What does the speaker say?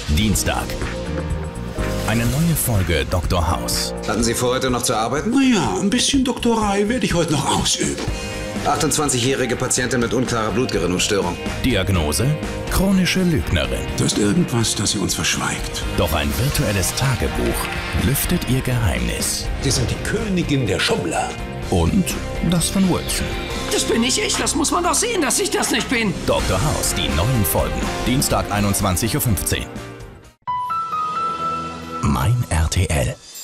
Dienstag. Eine neue Folge Dr. House. Hatten Sie vor, heute noch zu arbeiten? Naja, ein bisschen Doktorei werde ich heute noch ausüben. 28-jährige Patientin mit unklarer Blutgerinnungsstörung. Diagnose: chronische Lügnerin. Da ist irgendwas, das sie uns verschweigt. Doch ein virtuelles Tagebuch lüftet ihr Geheimnis. Sie sind die Königin der Schummler. Und das von Wilson. Das bin nicht ich, das muss man doch sehen, dass ich das nicht bin. Dr. House, die neuen Folgen. Dienstag 21:15 Uhr. Mein RTL.